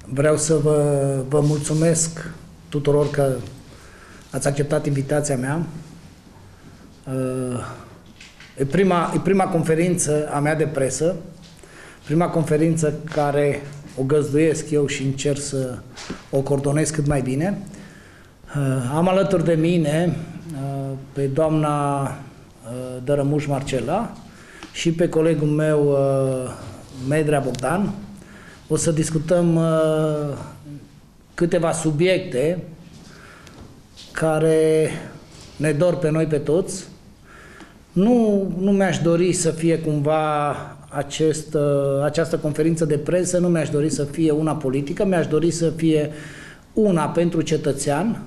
Vreau să vă mulțumesc tuturor că ați acceptat invitația mea. E prima conferință a mea de presă, prima conferință care o găzduiesc eu și încerc să o coordonez cât mai bine. Am alături de mine pe doamna Dărămuș Marcela și pe colegul meu Medrea Bogdan. O să discutăm câteva subiecte care ne dor pe noi pe toți. Nu mi-aș dori să fie cumva această conferință de presă, nu mi-aș dori să fie una politică, mi-aș dori să fie una pentru cetățean,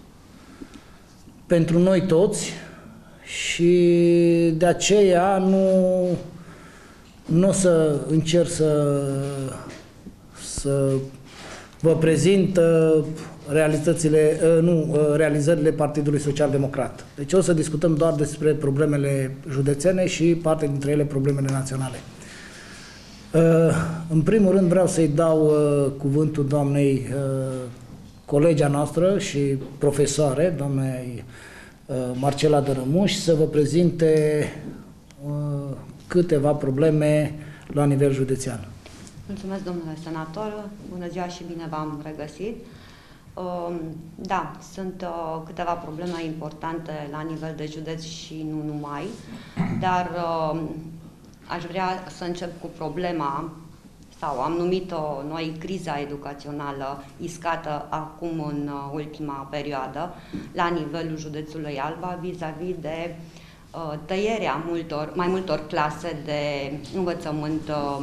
pentru noi toți, și de aceea nu o să încerc să vă prezint realizările Partidului Social Democrat. Deci o să discutăm doar despre problemele județene și parte dintre ele problemele naționale. În primul rând vreau să-i dau cuvântul doamnei colegea noastră și profesoare, doamnei Marcela Dărămuș, să vă prezinte câteva probleme la nivel județean. Mulțumesc, domnule senator. Bună ziua și bine v-am regăsit. Da, sunt câteva probleme importante la nivel de județ și nu numai, dar aș vrea să încep cu problema, sau am numit-o noi, criza educațională iscată acum în ultima perioadă la nivelul județului Alba vis-a-vis de tăierea mai multor clase de învățământ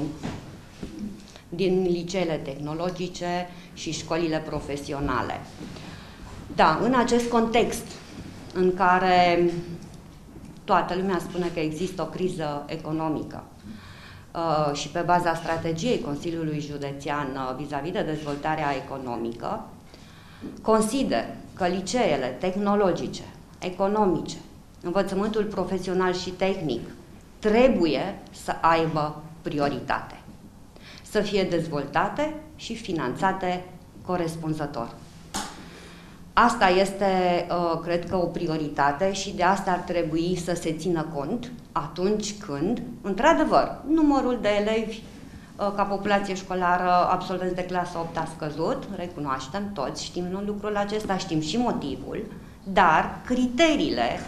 din liceele tehnologice și școlile profesionale. Da, în acest context în care toată lumea spune că există o criză economică și pe baza strategiei Consiliului Județean vis-a-vis de dezvoltarea economică, consider că liceele tehnologice, economice, învățământul profesional și tehnic trebuie să aibă prioritate, să fie dezvoltate și finanțate corespunzător. Asta este, cred că, o prioritate și de asta ar trebui să se țină cont atunci când, într-adevăr, numărul de elevi ca populație școlară absolvenți de clasa 8 a scăzut, recunoaștem toți, știm lucrul acesta, știm și motivul, dar criteriile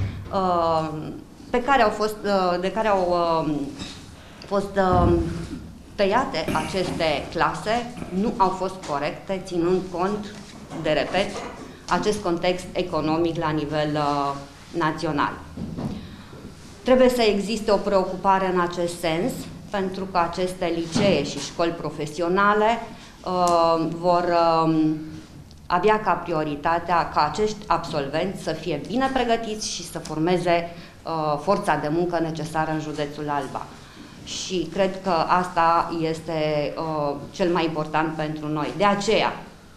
de care au fost tăiate aceste clase nu au fost corecte, ținând cont de, repet, acest context economic la nivel național. Trebuie să existe o preocupare în acest sens, pentru că aceste licee și școli profesionale vor avea ca prioritatea ca acești absolvenți să fie bine pregătiți și să formeze forța de muncă necesară în județul Alba. Și cred că asta este cel mai important pentru noi. De aceea,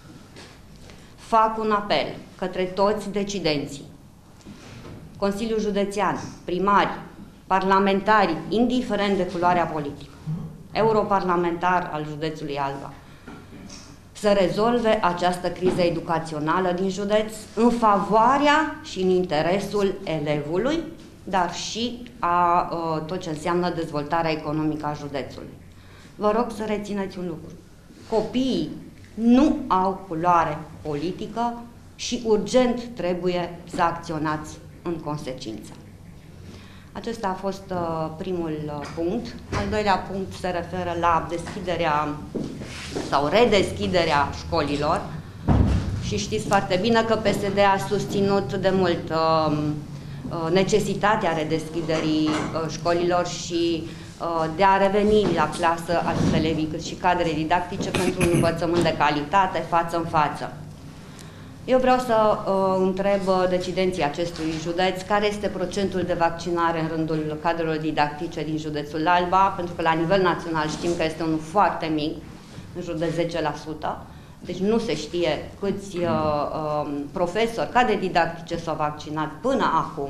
fac un apel către toți decidenții, Consiliul Județean, primari, parlamentari, indiferent de culoarea politică, europarlamentar al județului Alba, să rezolve această criză educațională din județ în favoarea și în interesul elevului, dar și a tot ce înseamnă dezvoltarea economică a județului. Vă rog să rețineți un lucru. Copiii nu au culoare politică și urgent trebuie să acționați în consecință. Acesta a fost primul punct. Al doilea punct se referă la deschiderea sau redeschiderea școlilor și știți foarte bine că PSD a susținut de mult necesitatea redeschiderii școlilor și de a reveni la clasă atât elevii cât și cadre didactice pentru un învățământ de calitate față în față. Eu vreau să întreb decidenții acestui județ care este procentul de vaccinare în rândul cadrelor didactice din județul Alba, pentru că la nivel național știm că este unul foarte mic, în jur de 10%, deci nu se știe câți profesori, cadre didactice s-au vaccinat până acum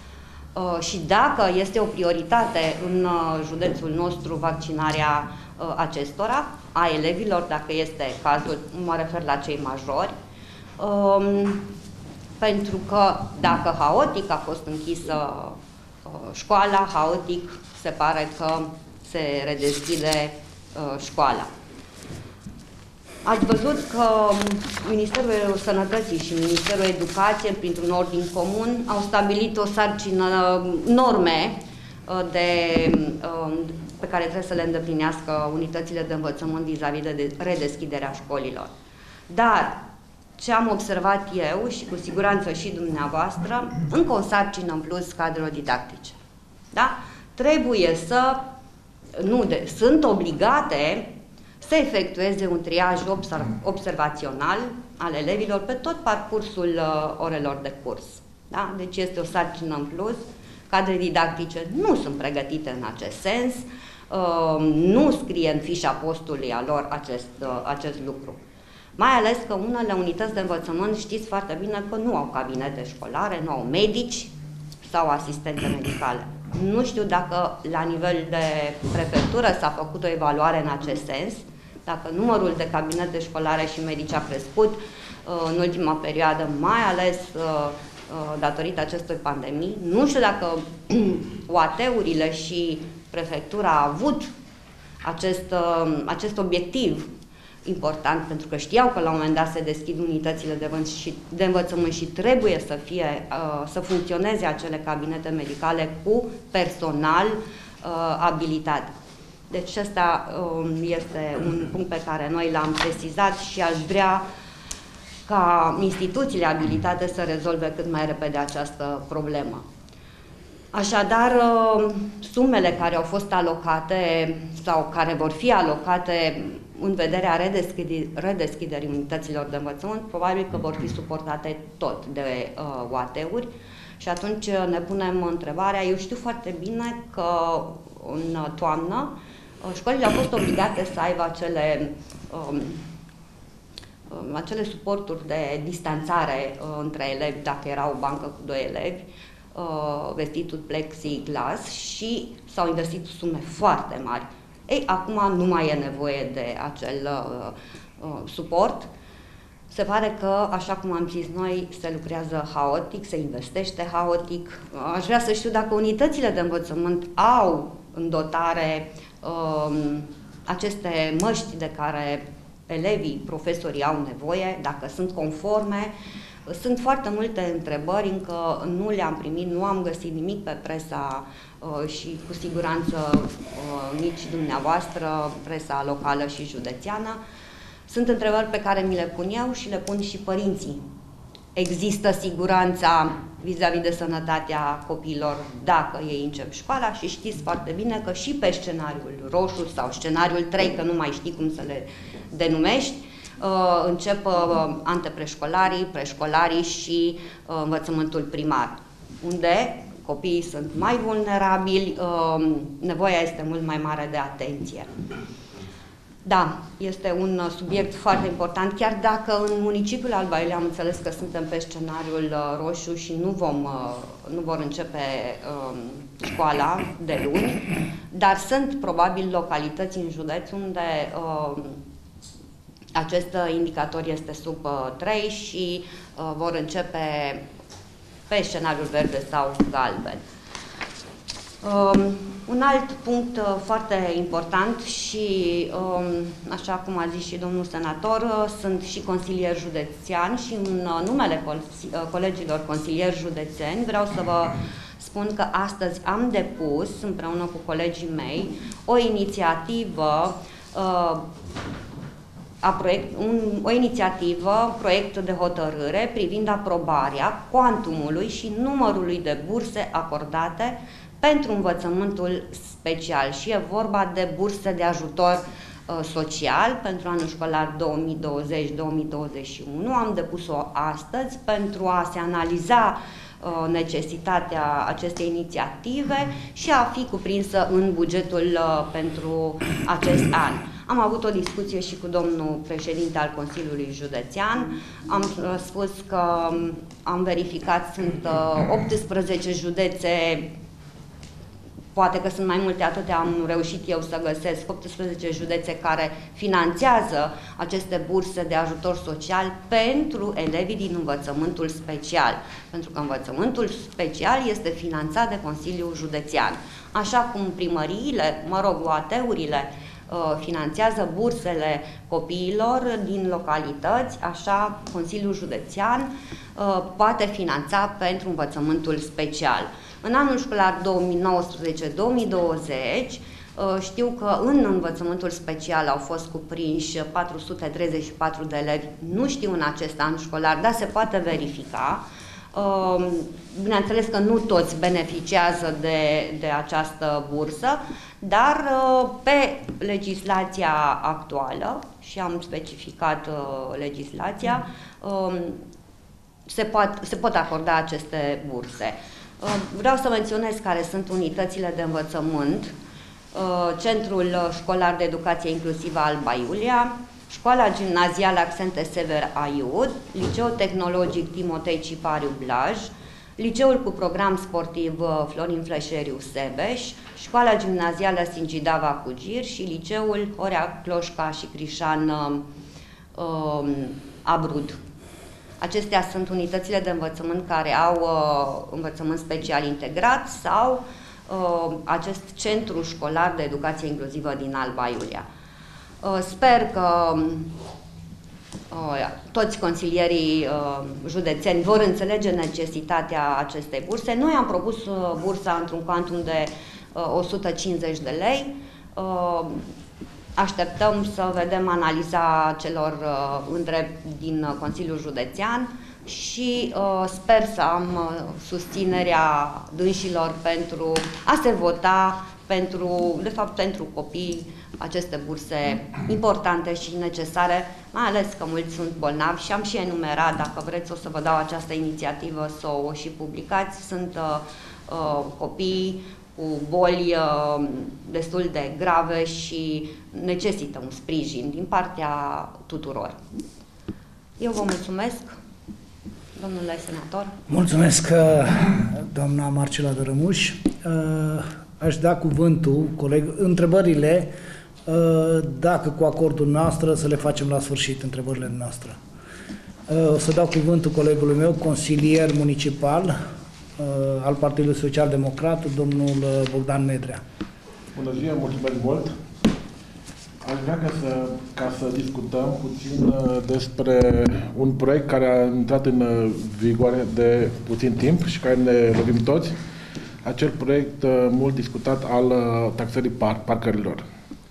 și dacă este o prioritate în județul nostru vaccinarea acestora, a elevilor, dacă este cazul, mă refer la cei majori, pentru că dacă haotic a fost închisă școala, haotic se pare că se redeschide școala. Ați văzut că Ministerul Sănătății și Ministerul Educației, printr-un ordin comun, au stabilit o sarcină, norme pe care trebuie să le îndeplinească unitățile de învățământ vis-a-vis de redeschiderea școlilor. Dar ce am observat eu și cu siguranță și dumneavoastră, încă o sarcină în plus cadrelor didactice. Da? Trebuie sunt obligate să efectueze un triaj observațional al elevilor pe tot parcursul orelor de curs. Da? Deci este o sarcină în plus. Cadre didactice nu sunt pregătite în acest sens, nu scrie în fișa postului a lor acest lucru. Mai ales că unele unități de învățământ știți foarte bine că nu au cabinete școlare, nu au medici sau asistente medicale. Nu știu dacă la nivel de prefectură s-a făcut o evaluare în acest sens, dacă numărul de cabinete școlare și medici a crescut în ultima perioadă, mai ales datorită acestei pandemii. Nu știu dacă UAT-urile și prefectura a avut acest obiectiv important, pentru că știau că la un moment dat se deschid unitățile de învățământ și trebuie să funcționeze acele cabinete medicale cu personal abilitat. Deci ăsta este un punct pe care noi l-am sesizat și aș vrea ca instituțiile abilitate să rezolve cât mai repede această problemă. Așadar, sumele care au fost alocate sau care vor fi alocate în vederea redeschiderii unităților de învățământ, probabil că vor fi suportate tot de UAT-uri și atunci ne punem întrebarea, eu știu foarte bine că în toamnă școlile au fost obligate să aibă acele suporturi de distanțare între elevi, dacă era o bancă cu 2 elevi, vestitul plexiglas, și s-au investit sume foarte mari. Ei, acum nu mai e nevoie de acel suport. Se pare că, așa cum am zis noi, se lucrează haotic, se investește haotic. Aș vrea să știu dacă unitățile de învățământ au în dotare aceste măști de care elevii, profesorii au nevoie, dacă sunt conforme. Sunt foarte multe întrebări, încă nu le-am primit, nu am găsit nimic pe presa și cu siguranță nici dumneavoastră, presa locală și județeană. Sunt întrebări pe care mi le pun eu și le pun și părinții. Există siguranța vis-a-vis de sănătatea copiilor dacă ei încep școala și știți foarte bine că și pe scenariul roșu sau scenariul 3, că nu mai știi cum să le denumești, încep antepreșcolarii, preșcolarii și învățământul primar, unde copiii sunt mai vulnerabili, nevoia este mult mai mare de atenție. Da, este un subiect foarte important, chiar dacă în municipiul Alba Iulia am înțeles că suntem pe scenariul roșu și nu vor începe școala de luni, dar sunt probabil localități în județ unde acest indicator este sub 3 și vor începe pe scenariul verde sau galben. Un alt punct foarte important și, așa cum a zis și domnul senator, sunt și consilier județean și în numele colegilor consilieri județeni vreau să vă spun că astăzi am depus, împreună cu colegii mei, o inițiativă proiect de hotărâre privind aprobarea cuantumului și numărului de burse acordate pentru învățământul special și e vorba de burse de ajutor social pentru anul școlar 2020-2021. Am depus-o astăzi pentru a se analiza necesitatea acestei inițiative și a fi cuprinsă în bugetul pentru acest an. Am avut o discuție și cu domnul președinte al Consiliului Județean. Am spus că am verificat, sunt 18 județe poate că sunt mai multe, atâtea am reușit eu să găsesc, 18 județe care finanțează aceste burse de ajutor social pentru elevii din învățământul special. Pentru că învățământul special este finanțat de Consiliul Județean. Așa cum primăriile, UAT-urile, finanțează bursele copiilor din localități, așa Consiliul Județean poate finanța pentru învățământul special. În anul școlar 2019-2020 știu că în învățământul special au fost cuprinși 434 de elevi, nu știu în acest an școlar, dar se poate verifica. Bineînțeles că nu toți beneficiază de această bursă, dar pe legislația actuală, și am specificat legislația, se pot acorda aceste burse. Vreau să menționez care sunt unitățile de învățământ: Centrul Școlar de Educație Inclusivă Alba Iulia, Școala Gimnazială Accente Sever Aiud, Liceul Tehnologic Timotei Cipariu Blaj, Liceul cu program sportiv Florin Fleșeriu Sebeș, Școala Gimnazială Singidava Cugir și Liceul Horea Cloșca și Crișan Abrud. Acestea sunt unitățile de învățământ care au învățământ special integrat sau acest Centru Școlar de Educație Inclusivă din Alba Iulia. Sper că toți consilierii județeni vor înțelege necesitatea acestei burse. Noi am propus bursa într-un cuantum de 150 de lei. Așteptăm să vedem analiza celor din Consiliul Județean și sper să am susținerea dânșilor pentru a se vota pentru copii aceste burse importante și necesare, mai ales că mulți sunt bolnavi și am și enumerat, dacă vreți o să vă dau această inițiativă să o și publicați. Sunt copii cu boli destul de grave și necesită un sprijin din partea tuturor. Eu vă mulțumesc, domnule senator. Mulțumesc, doamna Marcela Dărămuș. Aș da cuvântul, întrebările, dacă cu acordul noastră, să le facem la sfârșit, întrebările noastre. O să dau cuvântul colegului meu, consilier municipal al Partidului Social Democrat, domnul Bogdan Medrea. Bună ziua, mulțumesc mult! Aș vrea ca să discutăm puțin despre un proiect care a intrat în vigoare de puțin timp și care ne lovim toți, acel proiect mult discutat al taxării parcărilor.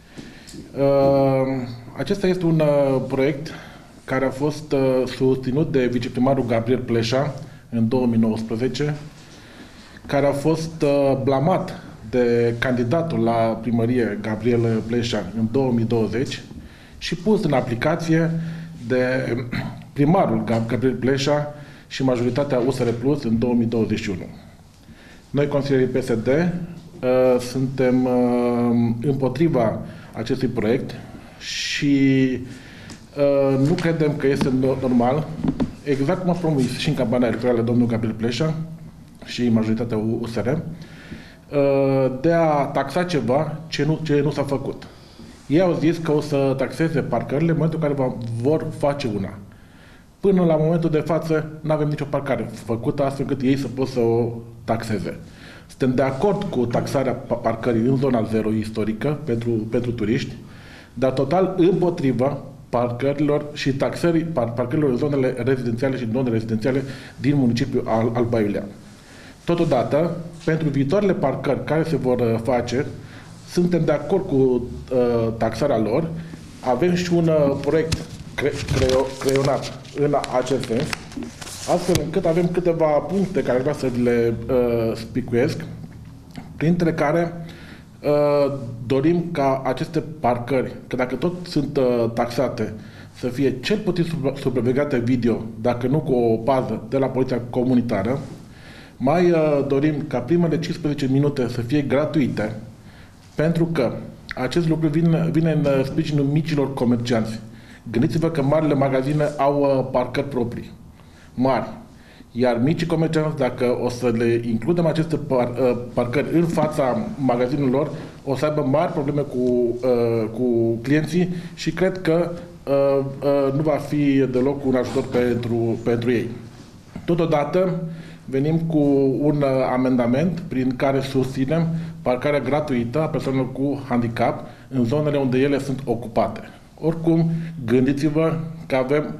Acesta este un proiect care a fost susținut de viceprimarul Gabriel Pleșa în 2019, care a fost blamat de candidatul la primărie Gabriel Pleșa în 2020 și pus în aplicație de primarul Gabriel Pleșa și majoritatea USR Plus în 2021. Noi, consilierii PSD, suntem împotriva acestui proiect și nu credem că este normal, exact cum a promis și în campania electorală domnul Gabriel Pleșa și majoritatea USR, de a taxa ceva ce nu s-a făcut. Ei au zis că o să taxeze parcările în momentul în care vor face una. Până la momentul de față nu avem nicio parcare făcută astfel încât ei să pot să o taxeze. Suntem de acord cu taxarea parcării în zona 0 istorică pentru turiști, dar total împotriva parcărilor și taxării parcărilor în zonele rezidențiale și non-rezidențiale din municipiul Alba Iulia. Totodată, pentru viitoarele parcări care se vor face, suntem de acord cu taxarea lor. Avem și un proiect creionat în acest sens, astfel încât avem câteva puncte care vreau să le spicuiesc, printre care dorim ca aceste parcări, că dacă tot sunt taxate, să fie cel puțin supravegheate video, dacă nu cu o pază de la poliția comunitară. Mai dorim ca primele 15 minute să fie gratuite, pentru că acest lucru vine în sprijinul micilor comercianți. Gândiți-vă că marile magazine au parcări proprii, mari, Iar micii comercianți, dacă o să le includem aceste parcări în fața magazinelor, o să aibă mari probleme cu clienții și cred că nu va fi deloc un ajutor pentru ei. Totodată, venim cu un amendament prin care susținem parcarea gratuită a persoanelor cu handicap în zonele unde ele sunt ocupate. Oricum, gândiți-vă că avem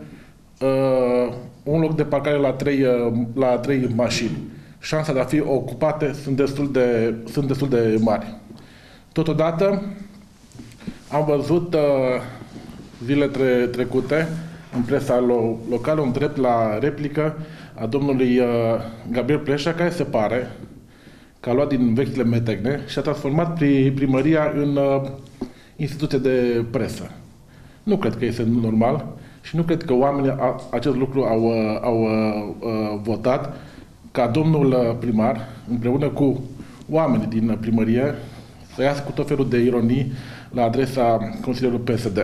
un loc de parcare la 3 mașini. Șansa de a fi ocupate sunt destul de mari. Totodată, am văzut zilele trecute în presa locală un drept la replică a domnului Gabriel Pleșa, care se pare că a luat din vechile metegne și a transformat primăria în instituție de presă. Nu cred că este normal și nu cred că oamenii acest lucru au votat ca domnul primar, împreună cu oamenii din primărie, să iasă cu tot felul de ironii la adresa consilierului PSD.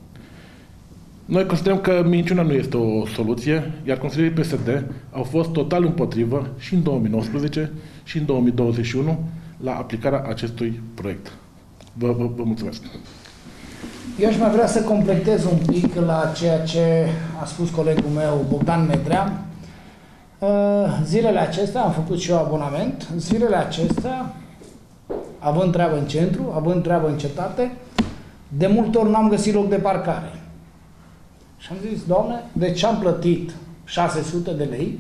Noi considerăm că minciuna nu este o soluție, iar consilierii PSD au fost total împotrivă și în 2019 și în 2021 la aplicarea acestui proiect. Vă mulțumesc! Eu aș mai vrea să completez un pic la ceea ce a spus colegul meu Bogdan Medrea. Zilele acestea, am făcut și eu abonament, zilele acestea, având treabă în centru, având treabă în cetate, de multe ori n-am găsit loc de parcare. Și am zis, Doamne, de ce am plătit 600 de lei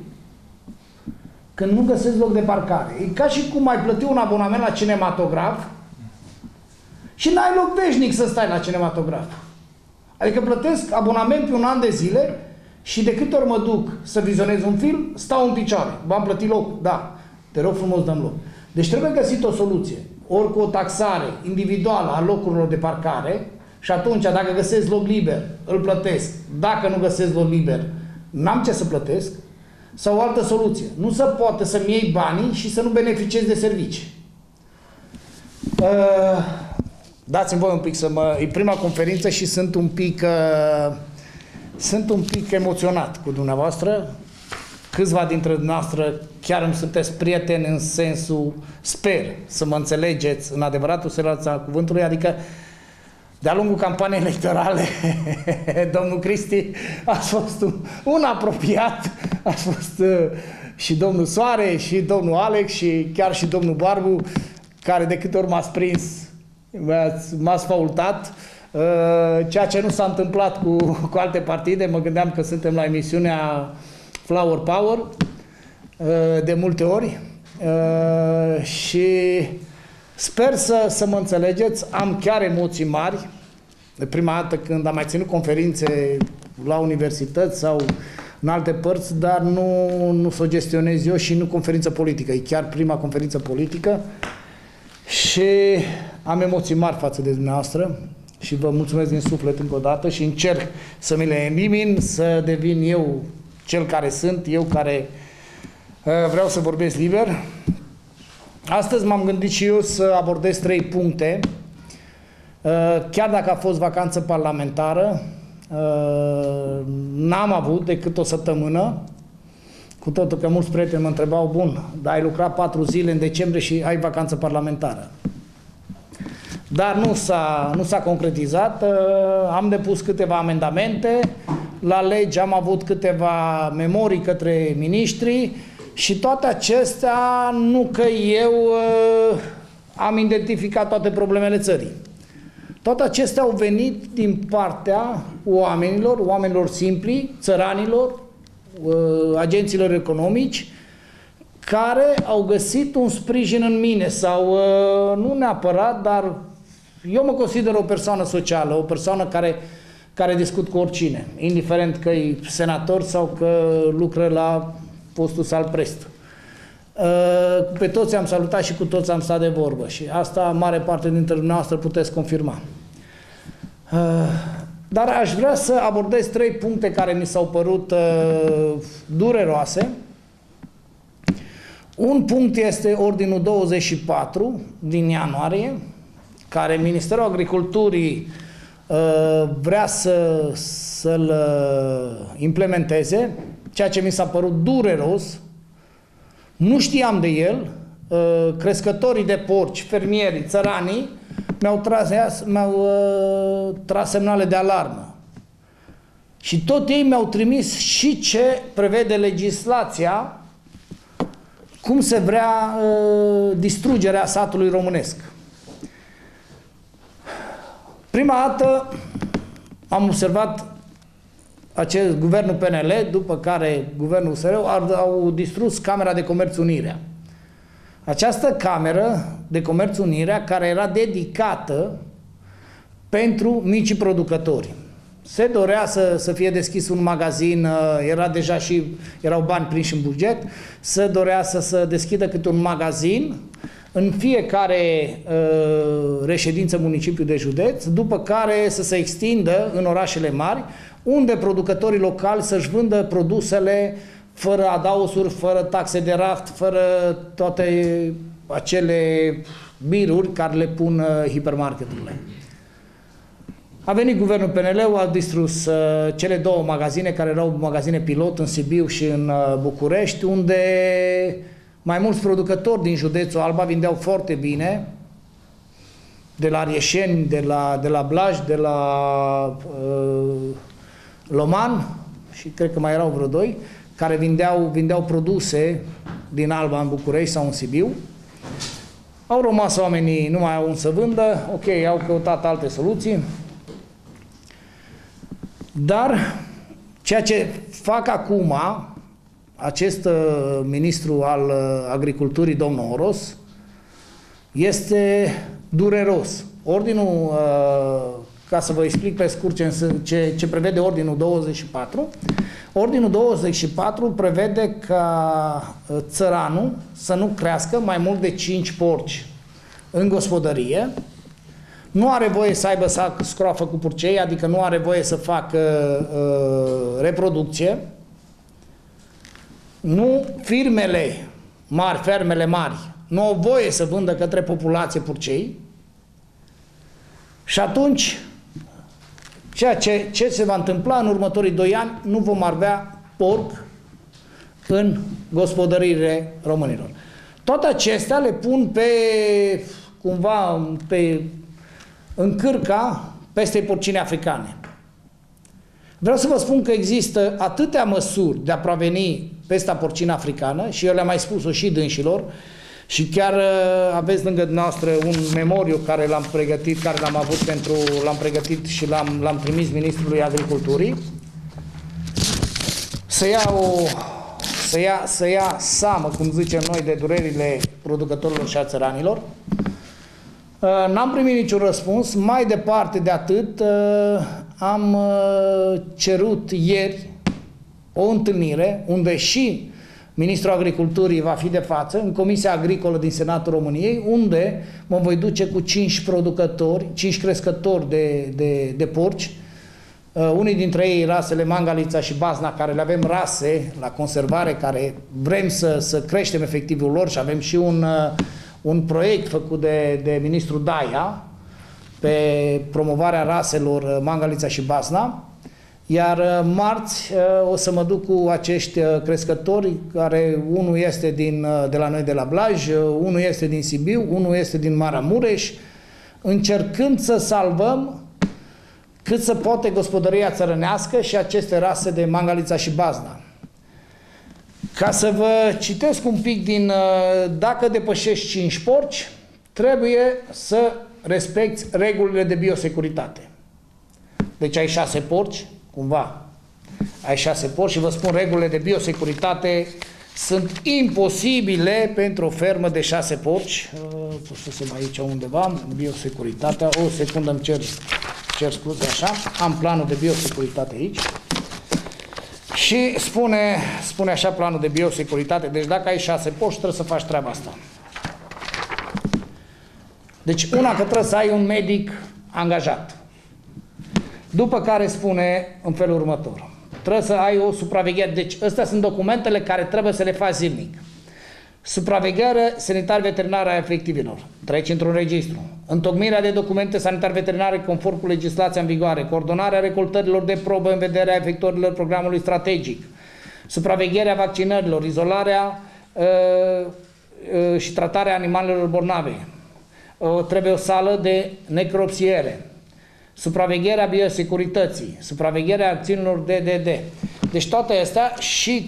când nu găsesc loc de parcare? E ca și cum ai plăti un abonament la cinematograf și n-ai loc veșnic să stai la cinematograf. Adică plătesc abonament pe un an de zile și de câte ori mă duc să vizionez un film, stau în picioare. V-am plătit loc? Da. Te rog frumos, dăm loc. Deci trebuie găsit o soluție. Ori cu o taxare individuală a locurilor de parcare și atunci, dacă găsesc loc liber, îl plătesc. Dacă nu găsesc loc liber, n-am ce să plătesc. Sau o altă soluție. Nu se poate să-mi iei banii și să nu beneficiezi de servicii. Dați-mi voi un pic e prima conferință și sunt un pic emoționat cu dumneavoastră. Câțiva dintre dumneavoastră chiar îmi sunteți prieteni în sensul, sper să mă înțelegeți în adevăratul sens al cuvântului, adică de-a lungul campaniei electorale, domnul Cristi a fost un apropiat, a fost și domnul Soare, și domnul Alex, și chiar și domnul Barbu, care de câte ori m-ați prins, m-ați faultat, ceea ce nu s-a întâmplat cu alte partide. Mă gândeam că suntem la emisiunea Flower Power de multe ori și sper să mă înțelegeți. Am chiar emoții mari. De prima dată când am mai ținut conferințe la universități sau în alte părți, dar nu s-o gestionez eu și nu conferință politică. E chiar prima conferință politică și am emoții mari față de dumneavoastră și vă mulțumesc din suflet încă o dată și încerc să mi le elimin, să devin eu cel care sunt, eu care vreau să vorbesc liber. Astăzi m-am gândit și eu să abordez 3 puncte. Chiar dacă a fost vacanță parlamentară, n-am avut decât o săptămână, cu totul că mulți prieteni mă întrebau, bun, dar ai lucrat 4 zile în decembrie și ai vacanță parlamentară. Dar nu s-a concretizat. Am depus câteva amendamente, la lege am avut câteva memorii către miniștri și toate acestea, nu că eu am identificat toate problemele țării. Toate acestea au venit din partea oamenilor simpli, țăranilor, agenților economici, care au găsit un sprijin în mine sau nu neapărat, dar eu mă consider o persoană socială, o persoană care discut cu oricine, indiferent că e senator sau că lucră la postul Salprest. Pe toți am salutat și cu toți am stat de vorbă și asta mare parte dintre dumneavoastră puteți confirma. Dar aș vrea să abordez 3 puncte care mi s-au părut dureroase. Un punct este ordinul 24 din ianuarie, care Ministerul Agriculturii vrea să-l implementeze ceea ce mi s-a părut dureros, nu știam de el, crescătorii de porci, fermierii, țăranii, mi-au tras semnale de alarmă. Și tot ei mi-au trimis și ce prevede legislația, cum se vrea distrugerea satului românesc. Prima dată am observat acest guvernul PNL, după care guvernul USR au distrus Camera de Comerț Unirea. Această Cameră de Comerț Unirea, care era dedicată pentru micii producători. Se dorea să fie deschis un magazin, erau bani prinși în buget, se dorea să se deschidă câte un magazin în fiecare reședință municipiu de județ, după care să se extindă în orașele mari, unde producătorii locali să-și vândă produsele fără adaosuri, fără taxe de raft, fără toate acele biruri care le pun hipermarketurile. A venit guvernul PNL-ul, a distrus cele două magazine, care erau magazine pilot în Sibiu și în București, unde mai mulți producători din județul Alba vindeau foarte bine, de la Rieșeni, de la Blaj, de la Loman și cred că mai erau vreo doi, care vindeau produse din Alba în București sau în Sibiu. Au rămas oamenii, nu mai au unde să vândă, ok, au căutat alte soluții. Dar ceea ce fac acum acest ministru al agriculturii, domnul Oros, este dureros. Ordinul, ca să vă explic pe scurt ce prevede Ordinul 24, Ordinul 24 prevede ca țăranul să nu crească mai mult de 5 porci în gospodărie, nu are voie să aibă scroafă cu purcei, adică nu are voie să facă reproducție, nu firmele mari, fermele mari, nu au voie să vândă către populație purcei și atunci ce se va întâmpla în următorii 2 ani, nu vom avea porc în gospodăriile românilor. Toate acestea le pun în cârca pestei porcine africane. Vreau să vă spun că există atâtea măsuri de a preveni pesta porcină africană și eu le-am mai spus-o și dânșilor și chiar aveți lângă dumneavoastră un memoriu care l-am pregătit, l-am pregătit și l-am trimis Ministrului Agriculturii să ia seamă, cum zicem noi, de durerile producătorilor și a țăranilor. N-am primit niciun răspuns. Mai departe de atât, am cerut ieri o întâlnire unde și Ministrul Agriculturii va fi de față în Comisia Agricolă din Senatul României, unde mă voi duce cu 5 crescători de porci. Unii dintre ei rasele Mangalița și Bazna, care le avem rase la conservare, care vrem să creștem efectivul lor și avem și un proiect făcut de ministrul Daia pe promovarea raselor Mangalița și Bazna, iar marți o să mă duc cu acești crescători, care unul este de la noi de la Blaj, unul este din Sibiu, unul este din Maramureș, încercând să salvăm cât se poate gospodăria țărănească și aceste rase de Mangalița și Bazna. Ca să vă citesc un pic dacă depășești 5 porci, trebuie să respecti regulile de biosecuritate. Deci ai 6 porci, cumva, ai 6 porci și vă spun, regulile de biosecuritate sunt imposibile pentru o fermă de 6 porci. Pusesem aici undeva, biosecuritatea, o secundă îmi cer scuze, așa, am planul de biosecuritate aici. Și spune așa planul de biosecuritate, deci dacă ai 6 porci, trebuie să faci treaba asta. Deci una, că trebuie să ai un medic angajat. După care spune în felul următor. Trebuie să ai o supraveghere. Deci astea sunt documentele care trebuie să le faci zilnic. Supraveghere sanitar-veterinară a efectivilor. Treci într-un registru. Întocmirea de documente sanitar-veterinare conform cu legislația în vigoare. Coordonarea recoltărilor de probă în vederea efectuărilor programului strategic. supravegherea vaccinărilor, izolarea și tratarea animalelor bolnave. Trebuie o sală de necropsiere, supravegherea biosecurității, supravegherea acțiunilor DDD. Deci toate astea și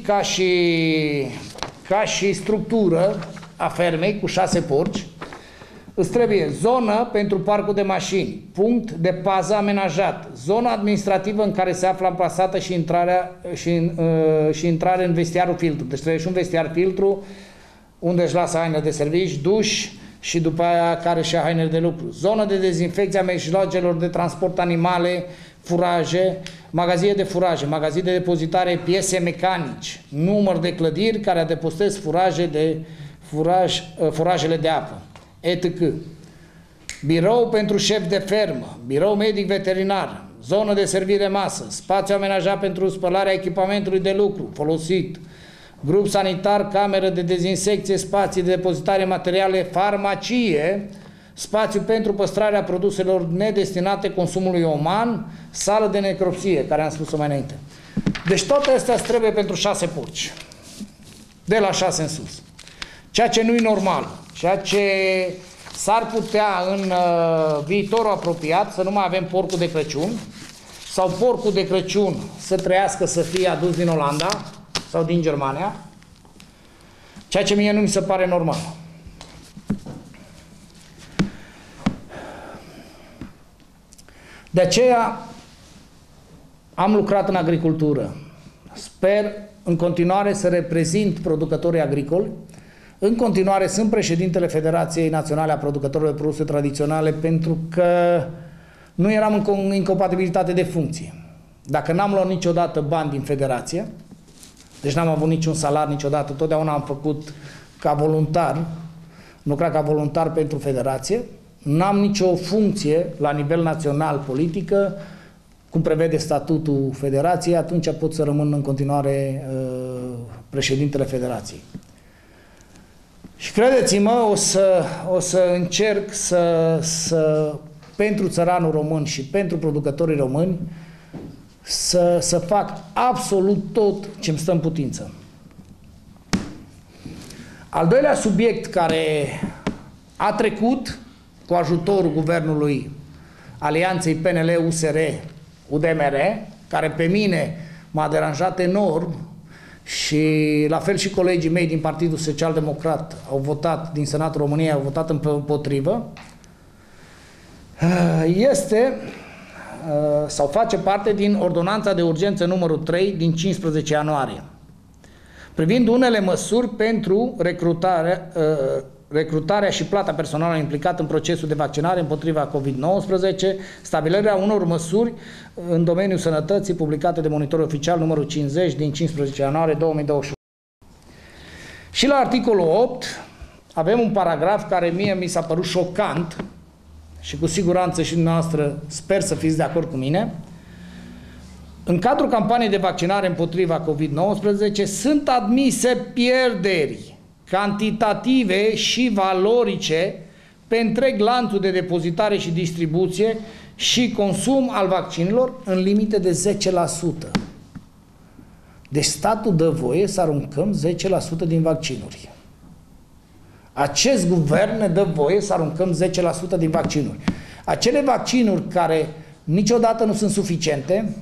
ca și structură a fermei cu 6 porci, îți trebuie zonă pentru parcul de mașini, punct de pază amenajat, zona administrativă în care se află amplasată și intrare în vestiarul filtru. Deci trebuie și un vestiar filtru unde își lasă haine de servici, duș și după aia care și haine de lucru. Zonă de dezinfecție a mijloacelor de transport animale, furaje, magazine de furaje, magazine de depozitare, piese mecanici, număr de clădiri care adăpostesc furajele de apă, etc. Birou pentru șef de fermă, birou medic veterinar, zonă de servire masă, spațiu amenajat pentru spălarea echipamentului de lucru folosit, grup sanitar, cameră de dezinsecție, spații de depozitare materiale, farmacie, spațiu pentru păstrarea produselor nedestinate consumului uman, sală de necropsie, care am spus-o mai înainte. Deci toate astea trebuie pentru 6 porci, de la 6 în sus. Ceea ce nu e normal, ceea ce s-ar putea în viitorul apropiat să nu mai avem porcul de Crăciun, sau porcul de Crăciun să trăiască să fie adus din Olanda sau din Germania, ceea ce mie nu mi se pare normal. De aceea am lucrat în agricultură. Sper în continuare să reprezint producătorii agricoli. În continuare sunt președintele Federației Naționale a Producătorilor de Produse Tradiționale pentru că nu eram în incompatibilitate de funcție. Dacă n-am luat niciodată bani din federație, deci n-am avut niciun salar niciodată, totdeauna am făcut ca voluntar, lucrat ca voluntar pentru federație, n-am nicio funcție la nivel național politică, cum prevede statutul federației, atunci pot să rămân în continuare președintele federației. Și credeți-mă, o să încerc să pentru țăranul român și pentru producătorii români să fac absolut tot ce îmi stă în putință. Al doilea subiect care a trecut cu ajutorul guvernului Alianței PNL-USR-UDMR, care pe mine m-a deranjat enorm și la fel și colegii mei din Partidul Social Democrat au votat, din Senatul României, au votat împotrivă, sau face parte din Ordonanța de Urgență numărul 3 din 15 ianuarie, privind unele măsuri pentru recrutarea și plata personalului implicat în procesul de vaccinare împotriva COVID-19, stabilirea unor măsuri în domeniul sănătății, publicate de Monitorul Oficial numărul 50 din 15 ianuarie 2021. Și la articolul 8 avem un paragraf care mie mi s-a părut șocant și cu siguranță și dumneavoastră sper să fiți de acord cu mine. În cadrul campaniei de vaccinare împotriva COVID-19 sunt admise pierderi cantitative și valorice pe întreg lanțul de depozitare și distribuție și consum al vaccinilor în limite de 10%. Deci statul dă voie să aruncăm 10% din vaccinuri. Acest guvern ne dă voie să aruncăm 10% din vaccinuri. Acele vaccinuri care niciodată nu sunt suficiente,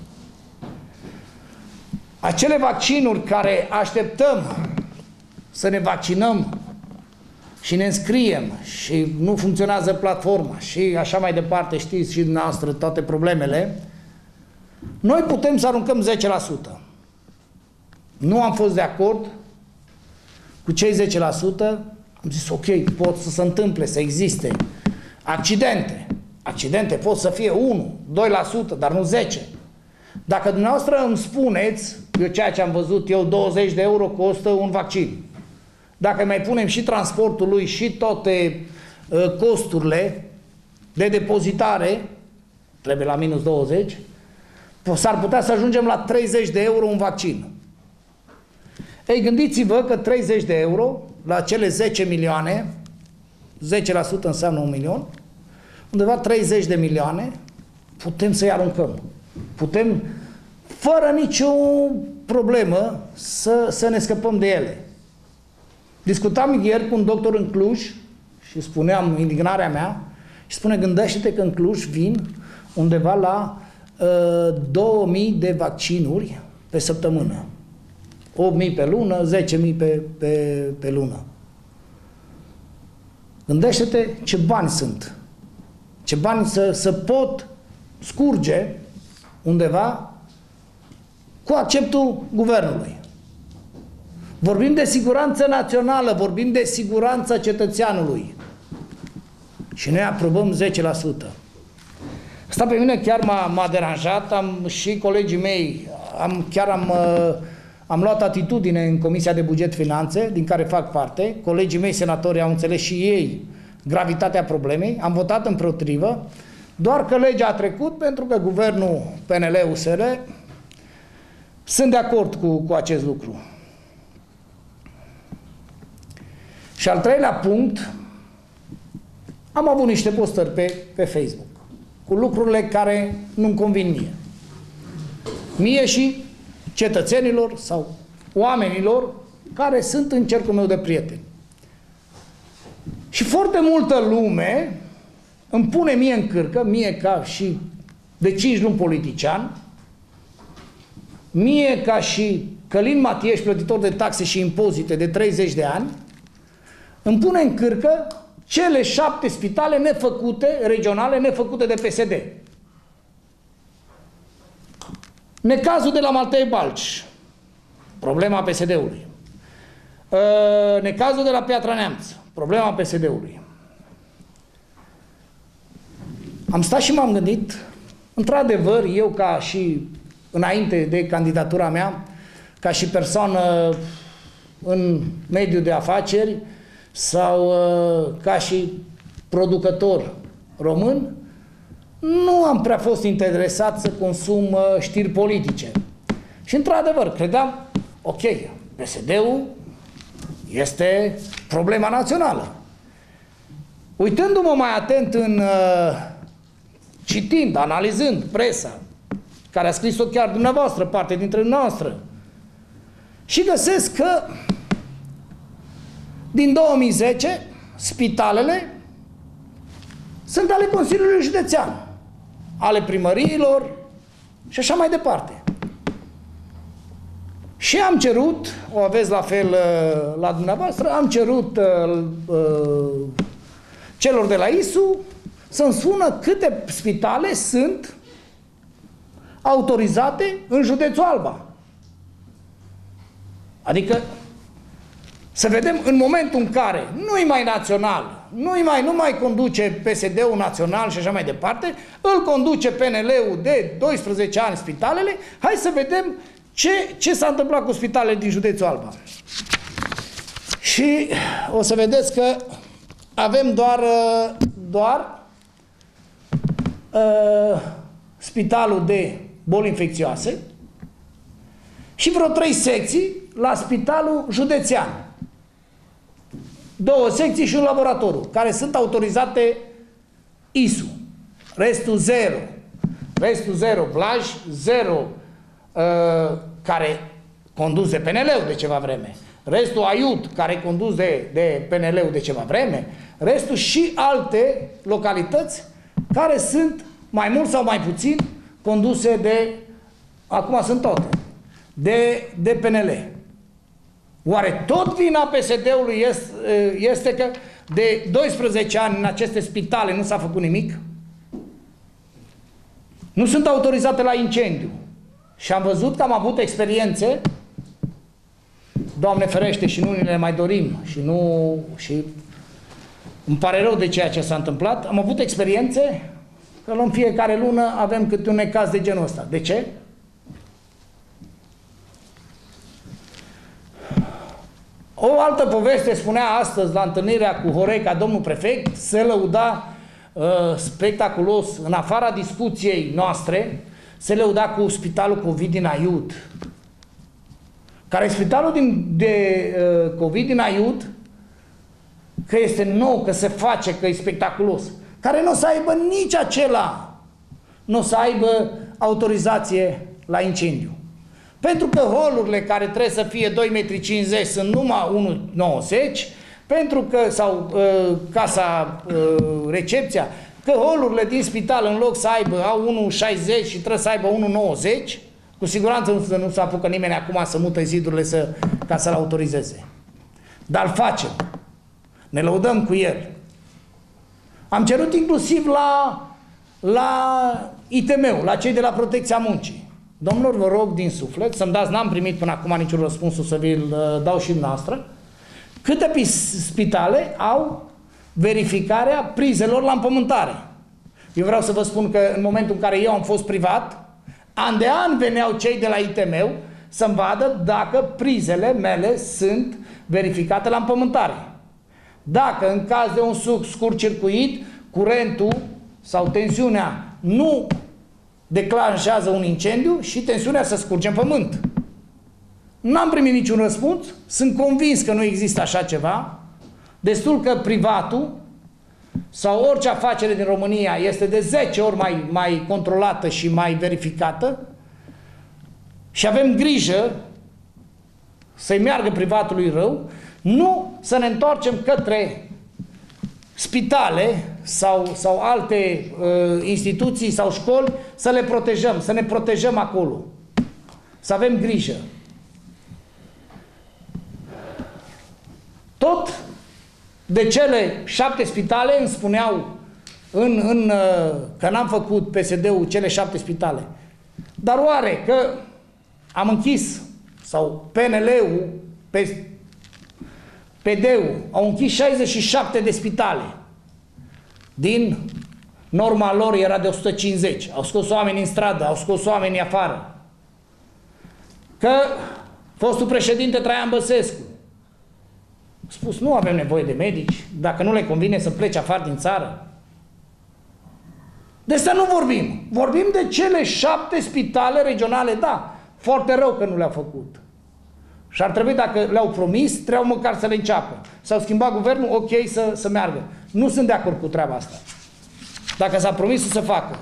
acele vaccinuri care așteptăm să ne vaccinăm și ne înscriem și nu funcționează platforma și așa mai departe, știți și dumneavoastră toate problemele, noi putem să aruncăm 10%. Nu am fost de acord cu cei 10%, am zis ok, pot să se întâmple, să existe accidente. Accidente pot să fie 1, 2%, dar nu 10%. Dacă dumneavoastră îmi spuneți, eu ceea ce am văzut eu, 20 de euro costă un vaccin. Dacă mai punem și transportul lui și toate costurile de depozitare, trebuie la minus 20, s-ar putea să ajungem la 30 de euro un vaccin. Ei, gândiți-vă că 30 de euro la cele 10 milioane, 10% înseamnă 1 milion, undeva 30 de milioane, putem să-i aruncăm. Putem, fără problemă să ne scăpăm de ele. Discutam ieri cu un doctor în Cluj și spuneam indignarea mea și spune, gândește-te că în Cluj vin undeva la 2000 de vaccinuri pe săptămână. 8.000 pe lună, 10.000 pe lună. Gândește-te ce bani sunt. Ce bani să pot scurge undeva cu acceptul guvernului. Vorbim de siguranță națională, vorbim de siguranța cetățeanului. Și noi aprobăm 10%. Asta pe mine chiar m-a deranjat, și colegii mei, am luat atitudine în Comisia de Buget Finanțe, din care fac parte. Colegii mei senatori au înțeles și ei gravitatea problemei, am votat împotrivă, doar că legea a trecut pentru că guvernul PNL-USR sunt de acord cu acest lucru. Și al treilea punct, am avut niște postări pe Facebook cu lucrurile care nu-mi convin mie. Mie și cetățenilor sau oamenilor care sunt în cercul meu de prieteni. Și foarte multă lume îmi pune mie în cârcă, mie ca și de 5 luni politician, mie ca și Călin Matieș, plătitor de taxe și impozite de 30 de ani, îmi pune în cârcă cele 7 spitale nefăcute, regionale, nefăcute de PSD. Necazul de la Maltei Balci, problema PSD-ului. Necazul de la Piatra Neamț, problema PSD-ului. Am stat și m-am gândit, într-adevăr, eu ca și înainte de candidatura mea, ca și persoană în mediul de afaceri sau ca și producător român, nu am prea fost interesat să consum știri politice. Și într-adevăr, credeam, ok, PSD-ul este problema națională. Uitându-mă mai atent citind, analizând presa, care a scris-o chiar dumneavoastră, parte dintre noastră, și găsesc că din 2010 spitalele sunt ale Consiliului Județean, ale primăriilor și așa mai departe. Și am cerut, o aveți la fel la dumneavoastră, am cerut celor de la ISU să-mi spună câte spitale sunt autorizate în județul Alba. Adică să vedem în momentul în care nu-i mai național, nu mai conduce PSD-ul național și așa mai departe, îl conduce PNL-ul de 12 ani spitalele, hai să vedem ce s-a întâmplat cu spitalele din județul Alba. Și o să vedeți că avem doar spitalul de boli infecțioase și vreo 3 secții la spitalul județean. 2 secții și un laboratoriu, care sunt autorizate ISU. Restul 0. Restul 0 Blaj, 0 care condus de PNL-ul de ceva vreme. Restul Aiud, care condus de PNL-ul de ceva vreme. Restul și alte localități care sunt mai mult sau mai puțin conduse de, acum sunt toate, de PNL. Oare tot vina PSD-ului este că de 12 ani în aceste spitale nu s-a făcut nimic? Nu sunt autorizate la incendiu. Și am văzut că am avut experiențe, Doamne ferește, și nu ne mai dorim și îmi pare rău de ceea ce s-a întâmplat, am avut experiențe că în fiecare lună avem câte un necaz de genul ăsta. De ce? O altă poveste spunea astăzi la întâlnirea cu Horeca, domnul prefect, se lăuda spectaculos, în afara discuției noastre, se lăuda cu spitalul COVID din Aiud. Care spitalul de COVID din Aiud, că este nou, că se face, că e spectaculos, care nu o să aibă nici acela, nu o să aibă autorizație la incendiu. Pentru că holurile care trebuie să fie 2,50 m sunt numai 1,90 m, pentru că, sau casa, recepția, că holurile din spital în loc să aibă au 1,60 și trebuie să aibă 1,90, cu siguranță nu se apucă nimeni acum să mute zidurile ca să-l autorizeze. Dar îl facem. Ne lăudăm cu el. Am cerut inclusiv la ITM-ul, la cei de la Protecția Muncii. Domnilor, vă rog din suflet să-mi dați, n-am primit până acum niciun răspuns, să vi-l dau și dumneavoastră, câte spitale au verificarea prizelor la împământare. Eu vreau să vă spun că în momentul în care eu am fost privat, an de an veneau cei de la ITM să-mi vadă dacă prizele mele sunt verificate la împământare. Dacă în caz de un scurt-circuit, curentul sau tensiunea nu declanșează un incendiu și tensiunea să scurge în pământ. N-am primit niciun răspuns, sunt convins că nu există așa ceva, destul că privatul sau orice afacere din România este de 10 ori mai controlată și mai verificată și avem grijă să-i meargă privatului rău, nu să ne întoarcem către spitale sau alte instituții sau școli să le protejăm, să ne protejăm acolo. Să avem grijă. Tot de cele 7 spitale îmi spuneau că n-am făcut PSD-ul cele 7 spitale. Dar oare că am închis sau PNL-ul, PD-ul au închis 67 de spitale. Din norma lor era de 150. Au scos oamenii în stradă, au scos oamenii afară. Că fostul președinte Traian Băsescu a spus, nu avem nevoie de medici, dacă nu le convine să plece afară din țară. De asta nu vorbim. Vorbim de cele 7 spitale regionale, da, foarte rău că nu le-au făcut. Și ar trebui, dacă le-au promis, trebuiau măcar să le înceapă. S-au schimbat guvernul, ok, să meargă. Nu sunt de acord cu treaba asta. Dacă s-a promis să se facă.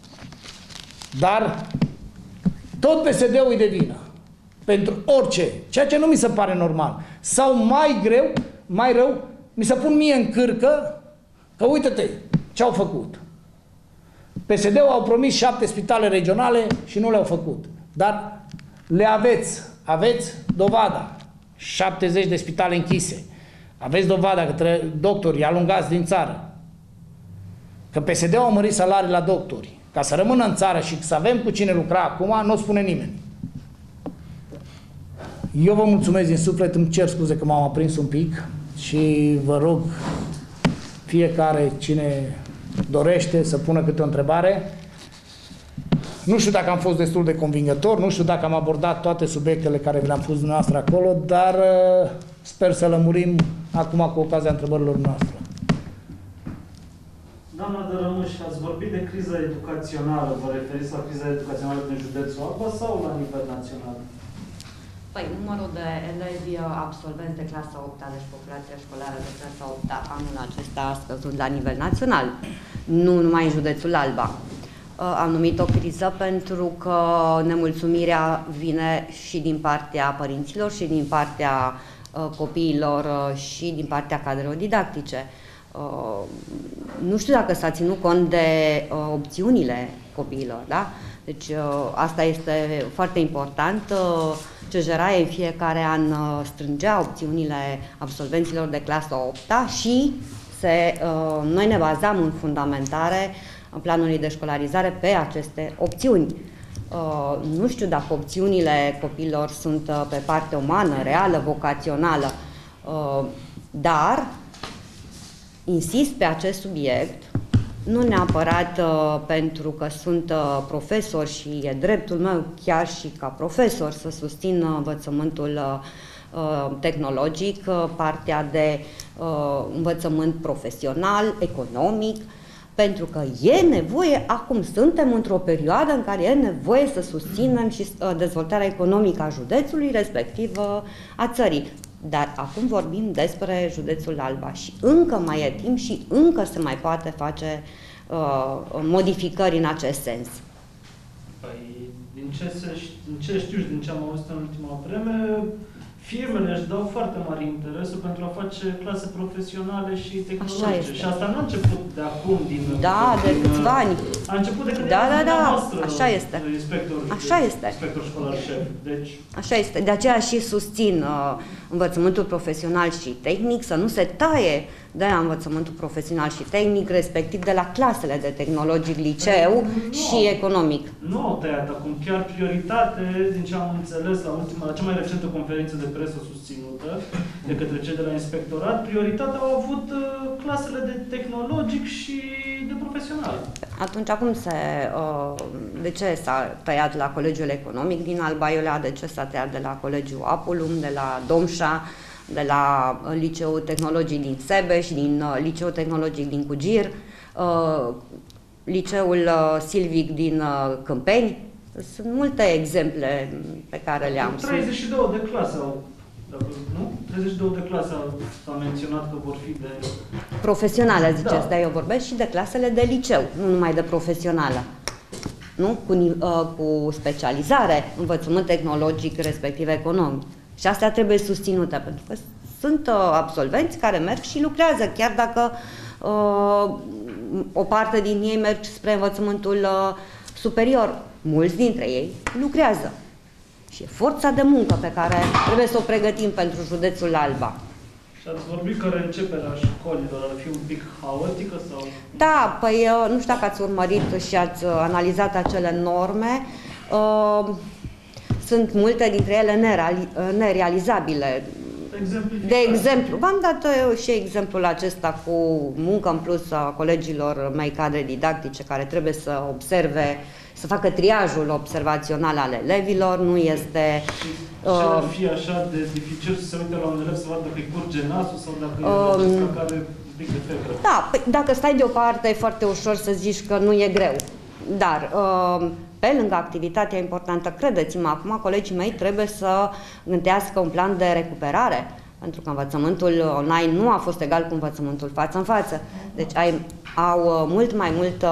Dar tot PSD-ul e de vină. Pentru orice. Ceea ce nu mi se pare normal. Sau mai rău, mi se pun mie în cârcă că uite-te ce au făcut. PSD-ul au promis 7 spitale regionale și nu le-au făcut. Dar le aveți dovada. 70 de spitale închise. Aveți dovada că doctorii alungați din țară. Că PSD-ul a mărit salarii la doctori. Ca să rămână în țară și să avem cu cine lucra acum, nu o spune nimeni. Eu vă mulțumesc din suflet, îmi cer scuze că m-am aprins un pic și vă rog fiecare cine dorește să pună câte o întrebare. Nu știu dacă am fost destul de convingător, nu știu dacă am abordat toate subiectele care vi le-am pus dumneavoastră acolo, dar sper să lămurim acum cu ocazia întrebărilor noastre. Doamna Dărămuș, ați vorbit de criza educațională. Vă referiți la criza educațională din județul Alba sau la nivel național? Păi, numărul de elevi absolvenți de clasa 8-a, deci populația școlară de clasa 8-a, anul acesta a scăzut la nivel național, nu numai în județul Alba. Am numit o criză pentru că nemulțumirea vine și din partea părinților, și din partea copiilor, și din partea cadrelor didactice. Nu știu dacă s-a ținut cont de opțiunile copiilor, da? Deci asta este foarte important. CJRAE în fiecare an strângea opțiunile absolvenților de clasa 8-a și noi ne bazam în fundamentare în planului de școlarizare pe aceste opțiuni. Nu știu dacă opțiunile copiilor sunt pe parte umană, reală, vocațională, dar insist pe acest subiect, nu neapărat pentru că sunt profesor și e dreptul meu chiar și ca profesor să susțin învățământul tehnologic, partea de învățământ profesional, economic, pentru că e nevoie, acum suntem într-o perioadă în care e nevoie să susținem și dezvoltarea economică a județului, respectiv a țării. Dar acum vorbim despre județul Alba și încă mai e timp și încă se mai poate face modificări în acest sens. Păi, din Din ce știu și din ce am auzit în ultima vreme, firmele își dau foarte mare interesul pentru a face clase profesionale și tehnologice. Și asta nu a început de acum, de câțiva ani. A început de când așa este. Inspector școlar șef. Deci... Așa este. De aceea și susțin învățământul profesional și tehnic, să nu se taie de învățământul profesional și tehnic, respectiv de la clasele de tehnologic, liceu și economic. Nu au tăiat acum, chiar prioritate, din ce am înțeles la cea mai recentă conferință de presă susținută de către cei de la inspectorat, prioritatea au avut clasele de tehnologic și de profesional. Atunci de ce s-a tăiat la Colegiul Economic din Alba Iulia, de ce s-a tăiat de la Colegiul Apulum, de la Domșa, de la Liceul Tehnologic din Sebeș, din Liceul Tehnologic din Cugir, Liceul Silvic din Câmpeni. Sunt multe exemple pe care le-am. 32 de clase au, nu? 32 de clase s-a menționat că vor fi de... Profesionale, ziceți, dar eu vorbesc și de clasele de liceu, nu numai de profesională. Nu? Cu specializare, învățământ tehnologic, respectiv economic. Și astea trebuie susținute, pentru că sunt absolvenți care merg și lucrează, chiar dacă o parte din ei merg spre învățământul superior. Mulți dintre ei lucrează. Și e forța de muncă pe care trebuie să o pregătim pentru județul Alba. Și ați vorbit că reînceperea școlilor ar fi un pic haotică sau... Da, păi nu știu dacă ați urmărit și ați analizat acele norme. Sunt multe dintre ele nerealizabile. De exemplu, v-am dat și exemplul acesta cu muncă în plus a colegilor mei cadre didactice care trebuie să observe, să facă triajul observațional al elevilor, nu este... Și ar fi așa de dificil să se uite la un elev să vadă dacă îi curge nasul sau dacă e acesta care un pic de febră. Da, dacă stai deoparte e foarte ușor să zici că nu e greu, dar... Pe lângă activitatea importantă, credeți-mă, acum colegii mei trebuie să gândească un plan de recuperare, pentru că învățământul online nu a fost egal cu învățământul față în față. Deci au mult mai mult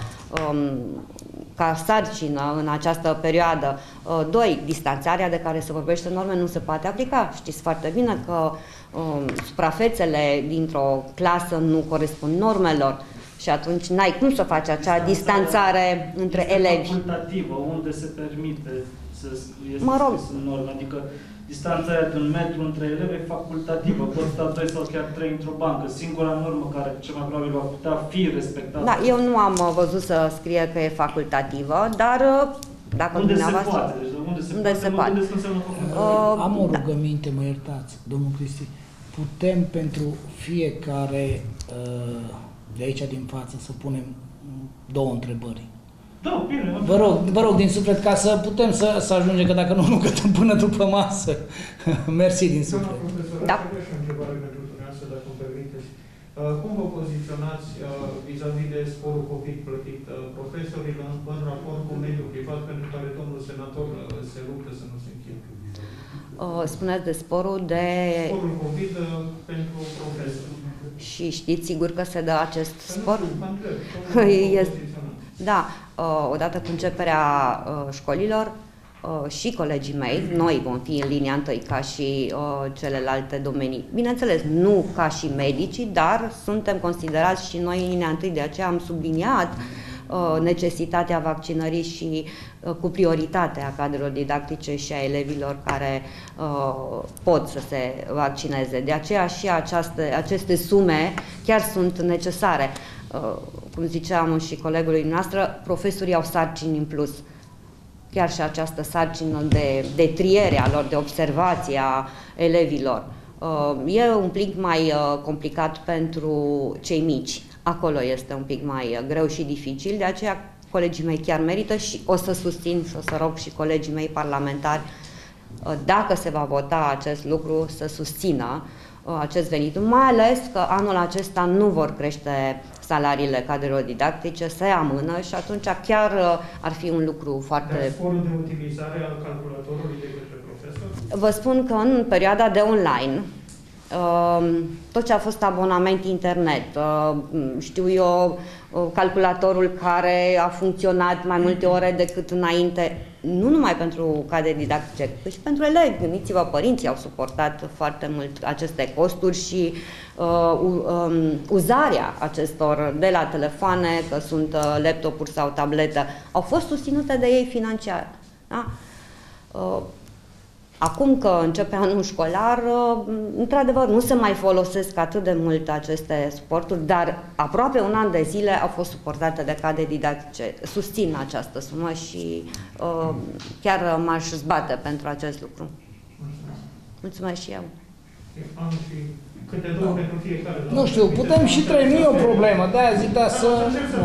ca sarcină în această perioadă. 2. Distanțarea de care se vorbește în norme nu se poate aplica. Știți foarte bine că suprafețele dintr-o clasă nu corespund normelor. Și atunci n-ai cum să faci acea distanțare între elevi. Facultativă, unde se permite să iese în normă. Adică distanța aia de 1 metru între elevi e facultativă. Pot sta 2 sau chiar 3 într-o bancă. Singura normă care cel mai probabil va putea fi respectată. Da, eu nu am văzut să scrie că e facultativă, dar dacă unde dumneavoastră... se poate? Deci unde se poate? Am o rugăminte, mă iertați, domnul Cristi. Putem pentru fiecare... de aici din față să punem 2 întrebări. Da, bine. Vă rog din suflet ca să putem să ajungem, că dacă nu cătăm până după masă. Mersi din suflet. Da. Și o întrebare pentru dumneavoastră, dacă îmi permiteți. Cum vă poziționați vis-a-vis de sporul COVID plătit profesorilor în raport cu mediul privat, pentru care domnul senator se luptă să nu se închidă? Spuneți de sporul de... Sporul COVID pentru profesori. Și știți sigur că se dă acest spor? Da, odată cu începerea școlilor și colegii mei, noi vom fi în linia întâi ca și celelalte domenii. Bineînțeles, nu ca și medicii, dar suntem considerați și noi în linia întâi, de aceea am subliniat necesitatea vaccinării și cu prioritatea cadrelor didactice și a elevilor care pot să se vaccineze. De aceea și aceste sume chiar sunt necesare. Cum ziceam și colegului noastră, profesorii au sarcini în plus. Chiar și această sarcină de triere a lor, de observație a elevilor. E un pic mai complicat pentru cei mici. Acolo este un pic mai greu și dificil, de aceea colegii mei chiar merită și o să susțin și o să rog și colegii mei parlamentari, dacă se va vota acest lucru, să susțină acest venit, mai ales că anul acesta nu vor crește salariile cadrelor didactice, se amână și atunci chiar ar fi un lucru foarte... Dar sporul de utilizare al calculatorului de către profesor? Vă spun că în perioada de online, tot ce a fost abonament internet, știu eu, calculatorul care a funcționat mai multe ore decât înainte, nu numai pentru cadre didactice, cât și pentru elevi. Gândiți-vă, părinții au suportat foarte mult aceste costuri și uzarea acestor de la telefoane, că sunt laptopuri sau tabletă, au fost susținute de ei financiar. Da? Acum că începe anul școlar, într-adevăr, nu se mai folosesc atât de mult aceste suporturi, dar aproape un an de zile au fost suportate de cadre didactice. Susțin această sumă și chiar m-aș zbate pentru acest lucru. Mulțumesc și eu. Am și câte două pentru fiecare. Nu știu, putem și trei, nu e o problemă, de-aia zic, da, să...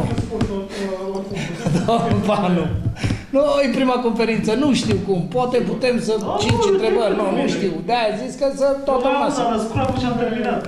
Nu. Nu, e prima conferință, nu știu cum, poate putem să... 5 întrebări, nu știu, de-aia zis că să toată lumea să... La scură și am terminat.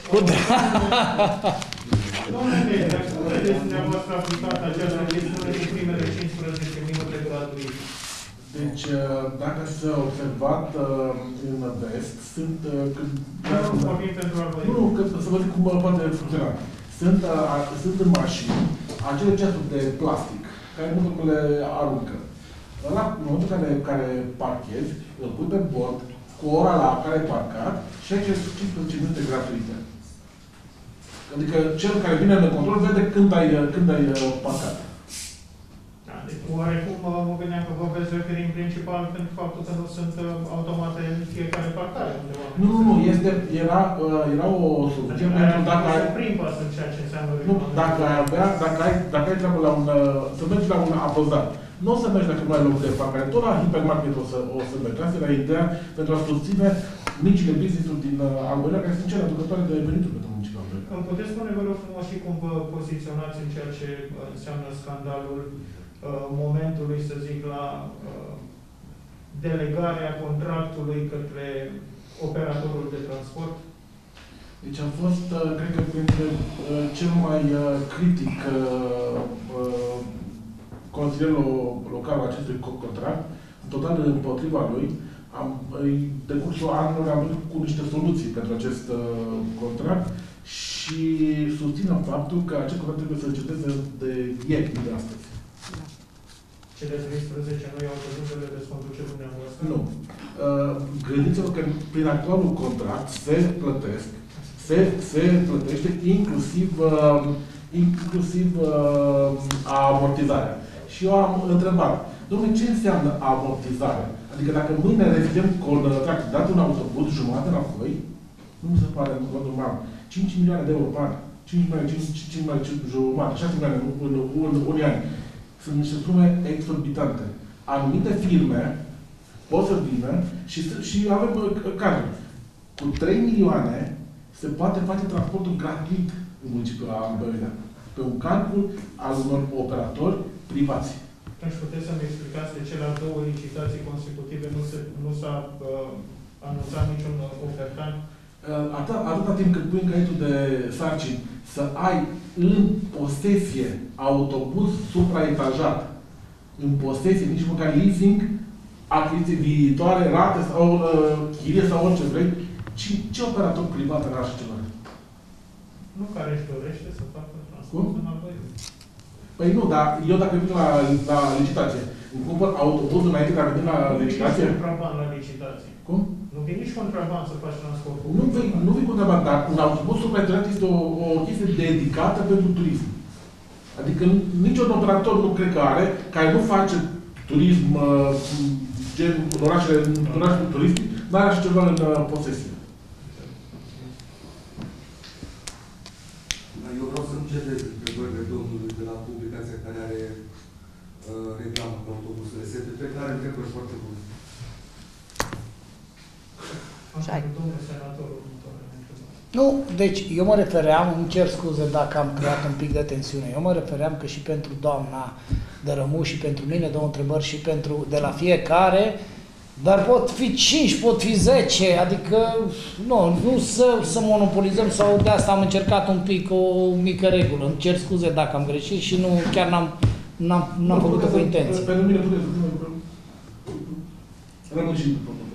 Domnule Bey, dacă vedeți dumneavoastră aplicat această chestiune cu primele 15 minute gratuite? Deci, dacă ați observat în vest, sunt... Nu vorbim pentru albării. Nu, să vă zic cum poate funcționa. Sunt în mașini acele ceasuri de plastic, care nu le aruncă. Ăla, în momentul care parchezi, îl pui pe bord, cu ora la care ai parcat și ai 15 minute gratuite. Adică cel care vine în control vede când ai parcat. Da, deci oarecum mă gândeam că vă veți referi în principal pentru faptul că nu sunt automate în fiecare parcare undeva. Nu, era o soluție pentru dacă ai... Prim pas în ceea ce înseamnă... Nu, dacă ai treabă la să mergi la un apozat, nu o să mergi dacă nu ai loc de parcare. Tot la hipermarket o să mergi. Asta era ideea pentru a susține micile business-uri din Alberea, care sunt cele aducătoare de venituri pentru micile Alberea. Îmi puteți spune, vă rog frumos, și cum vă poziționați în ceea ce înseamnă scandalul momentului, să zic, la delegarea contractului către operatorul de transport? Deci am fost, cred că, printre cel mai critic consilier local al acestui contract, total împotriva lui. De cursul anului am venit cu niște soluții pentru acest contract și susținem faptul că acest contract trebuie să înceteze de ieri, de astăzi. Cele 13 nu iau pe numele de conduce dumneavoastră? Nu. Gândiți-vă că prin actualul contract se plătește inclusiv amortizarea. Și eu am întrebat, dom'le, ce înseamnă amortizare? Adică dacă mâine revidem contract dat un autobuz jumătate înapoi, nu mi se pare normal. 5 milioane de euro pe an, 5 milioane jumătate, 6 milioane în unii ani. Sunt niște sume exorbitante. Anumite firme pot să vină și avem cazuri. Cu 3 milioane se poate face transportul gratuit în municipiul Alberea, pe un calcul al unor operatori privați. Atunci puteți să-mi explicați de ce la 2 licitații consecutive nu s-a anunțat niciun ofertant? Atâta timp cât pui în caietul de sarcini să ai în posesie autobuz supraetajat, în posesie, nici măcar leasing, achiziție viitoare, rate sau chirie sau orice vrei, ce operator privat are așa ceva? Nu care își dorește să facă transport în Alberea. Păi nu, dar eu dacă vin la licitație, îmi cumpăr autobuzul înainte de a veni la licitație? Nu vii contraband la licitație. Cum? Nu vii nici contraband să faci transport. Nu vii contraband, dar un autobuz supraetajat este o chestie dedicată pentru turism. Adică niciun operator nu cred că are, care nu face turism, gen orașele turistice, nu are așa ceva în posesie. Eu vreau să-mi cedez întrebările domnului de la publicația care are reclamă pe autobuzele STP, care are întrebări foarte bune. Așa, domnul senator, următoarea întrebare. Nu, deci eu mă refeream, îmi cer scuze dacă am creat un pic de tensiune, eu mă refeream că și pentru doamna Dărămu și pentru mine două întrebări și pentru de la fiecare, dar pot fi 5, pot fi 10, adică nu să monopolizăm sau de asta am încercat un pic o mică regulă. Îmi cer scuze dacă am greșit și nu chiar n-am făcut-o cu intenție. Pentru mine puteți rămân și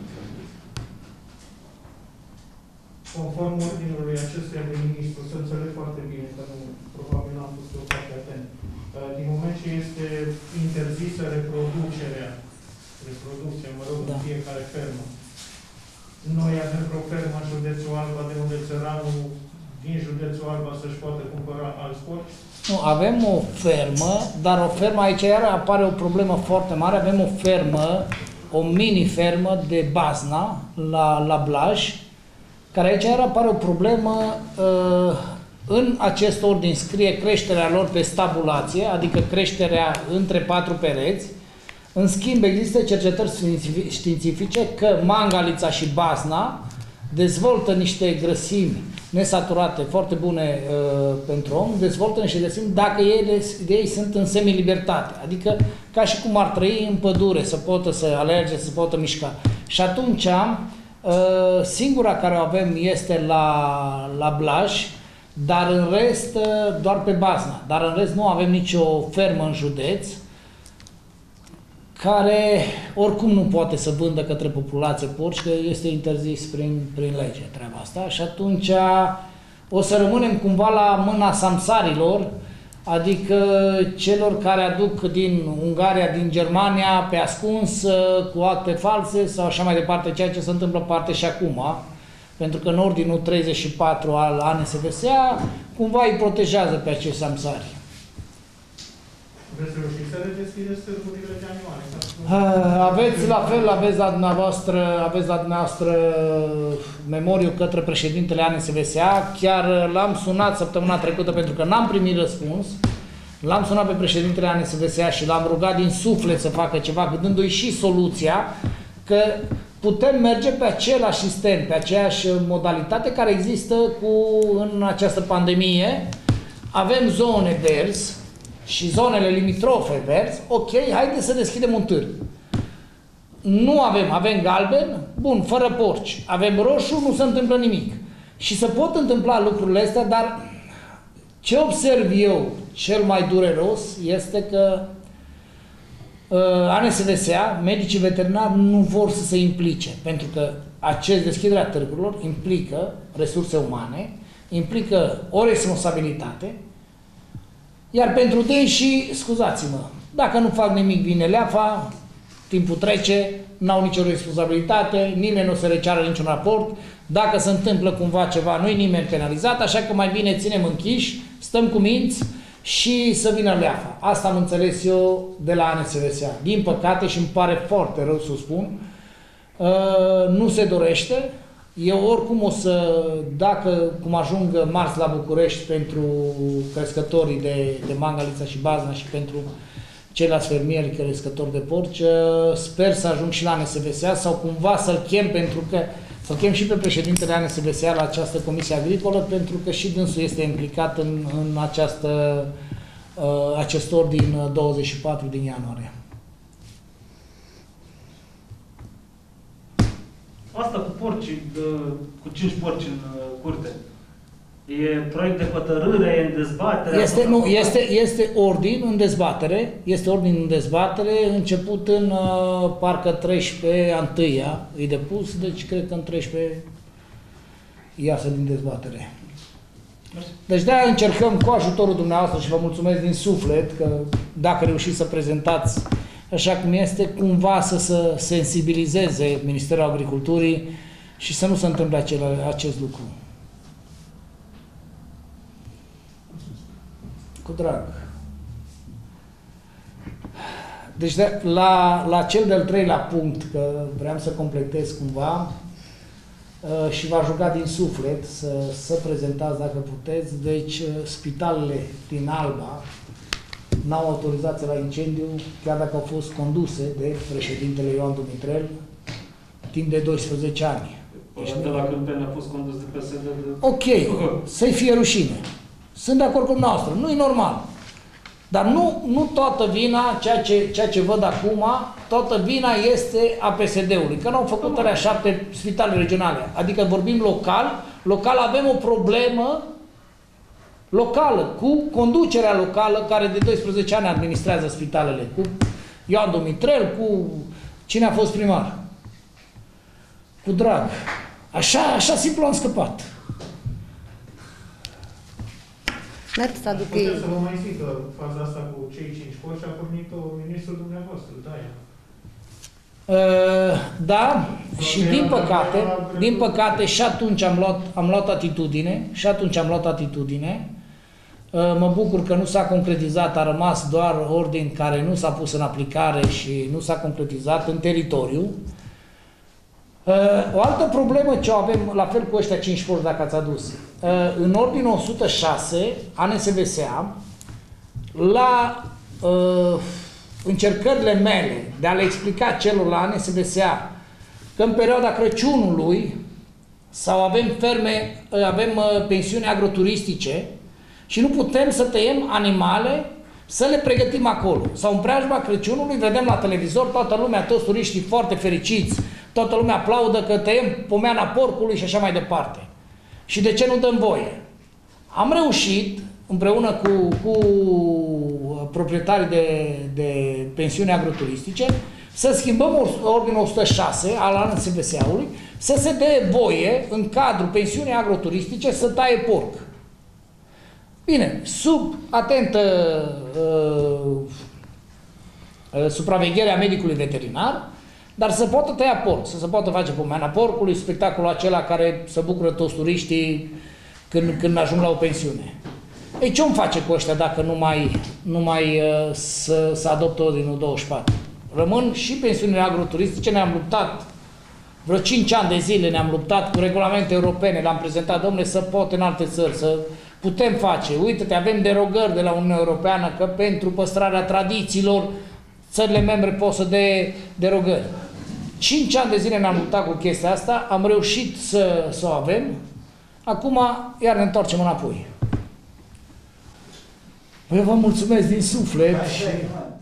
Conform ordinului acestuia de ministru, să înțeleg foarte bine, că probabil n-am fost eu foarte atent. Din moment ce este interzisă reproducerea Da. fiecare fermă. Noi avem vreo fermă în județul Alba de unde țăranul din județul Alba să-și poată cumpăra alți porci? Nu, avem o fermă, dar o fermă, aici iar apare o problemă foarte mare, avem o fermă, o mini-fermă de bazna la Blaj, care aici iar apare o problemă, în acest ordin scrie creșterea lor pe stabulație, adică creșterea între 4 pereți. În schimb, există cercetări științifice că mangalița și bazna dezvoltă niște grăsimi nesaturate foarte bune pentru om, dezvoltă niște grăsimi dacă ei sunt în semilibertate, adică ca și cum ar trăi în pădure, să poată să alerge, să poată mișca. Și atunci, singura care o avem este la Blaj, dar în rest doar pe bazna. Dar în rest nu avem nicio fermă în județ care oricum nu poate să vândă către populație porci, că este interzis prin lege treaba asta. Și atunci o să rămânem cumva la mâna samsarilor, adică celor care aduc din Ungaria, din Germania, pe ascuns, cu acte false sau așa mai departe, ceea ce se întâmplă parte și acum. Pentru că în ordinul 34 al ANSVSA cumva îi protejează pe acești samsari. Vreți să reușiți să redeschideți târgurile de animale? Aveți la fel, aveți la dumneavoastră memoriu către președintele ANSVSA. Chiar l-am sunat săptămâna trecută pentru că n-am primit răspuns. L-am sunat pe președintele ANSVSA și l-am rugat din suflet să facă ceva, dându-i și soluția că putem merge pe același sistem, pe aceeași modalitate care există în această pandemie. Avem zone verzi și zonele limitrofe verzi, ok, haideți să deschidem un târg. Nu avem galben, bun, fără porci. Avem roșu, nu se întâmplă nimic. Și se pot întâmpla lucrurile astea, dar ce observ eu cel mai dureros este că ANSVSA, medicii veterinari, nu vor să se implice, pentru că deschiderea târgurilor implică resurse umane, implică o responsabilitate, iar pentru dânsi, scuzați-mă, dacă nu fac nimic, vine leafa, timpul trece, n-au nicio responsabilitate, nimeni nu se receară niciun raport, dacă se întâmplă cumva ceva, nu-i nimeni penalizat, așa că mai bine ținem închiși, stăm cu minți și să vină leafa. Asta am înțeles eu de la ANSVSA. Din păcate, și îmi pare foarte rău să o spun, nu se dorește. Eu oricum o să, dacă cum ajung marți la București pentru crescătorii de mangalița și bazna și pentru ceilalți fermieri crescători de porci, sper să ajung și la ANSVSA sau cumva să-l chem, pentru că să-l chem și pe președintele ANSVSA la această comisie agricolă, pentru că și dânsul este implicat în acest ordin 24 din ianuarie. Asta cu porci, cu 5 porci în curte, e proiect de hotărâre, e în dezbatere? Este ordin în dezbatere, început în parcă 13 a 1-a, e depus, deci cred că în 13 iasă din dezbatere. Deci de-aia încercăm cu ajutorul dumneavoastră și vă mulțumesc din suflet că dacă reușiți să prezentați așa cum este, cumva să se sensibilizeze Ministerul Agriculturii și să nu se întâmple acest lucru. Cu drag. Deci la cel de-al treilea punct, că vreau să completez cumva și v-aș ruga din suflet să prezentați dacă puteți, deci spitalele din Alba n-au autorizație la incendiu, chiar dacă au fost conduse de președintele Ioan Dumitrel timp de 12 ani. De la Câmpeni a fost condus de PSD. Ok, să-i fie rușine. Sunt de acord cu noastră, nu e normal. Dar nu toată vina, ceea ce văd acum, toată vina este a PSD-ului, că n-au făcut alea 7 spitale regionale. Adică vorbim local avem o problemă locală, cu conducerea locală care de 12 ani administrează spitalele, cu Ioan Dumitrel, cu cine a fost primar. Cu drag. Așa simplu am scăpat. Merg să aduc Puteți să vă mai zic că faza asta cu cei 5 porci a pornit-o ministrul dumneavoastră, da, Da, și din păcate și atunci am luat atitudine, mă bucur că nu s-a concretizat, a rămas doar ordin care nu s-a pus în aplicare și nu s-a concretizat în teritoriu. O altă problemă ce o avem, la fel cu ăștia 5 porți, dacă ați adus, în ordinul 106, ANSVSA, la încercările mele de a le explica celor la ANSVSA că în perioada Crăciunului sau avem ferme, avem pensiuni agroturistice și nu putem să tăiem animale să le pregătim acolo. Sau în preajma Crăciunului vedem la televizor toată lumea, toți turiștii foarte fericiți, toată lumea aplaudă că tăiem pomeana porcului și așa mai departe. Și de ce nu dăm voie? Am reușit, împreună cu proprietarii de pensiuni agroturistice, să schimbăm ordinul 106 al ANSVSA-ului, să se dea voie în cadrul pensiunii agroturistice să taie porc. Bine, sub atentă supravegherea medicului veterinar, dar să poată tăia porc, să se poată face pomeana porcului, spectacolul acela care se bucură toți turiștii când ajung la o pensiune. Ei, ce-o face cu ăștia dacă nu mai să adoptă ordinul 24? Rămân și pensiunile agroturistice, ne-am luptat, vreo 5 ani de zile ne-am luptat cu regulamente europene, le-am prezentat, domnule, să pot în alte țări, să putem face. Uite-te, avem derogări de la Uniunea Europeană că pentru păstrarea tradițiilor țările membre pot să dea derogări. 5 ani de zile ne-am luptat cu chestia asta, am reușit să o avem, acum iar ne întoarcem înapoi. Eu vă mulțumesc din suflet.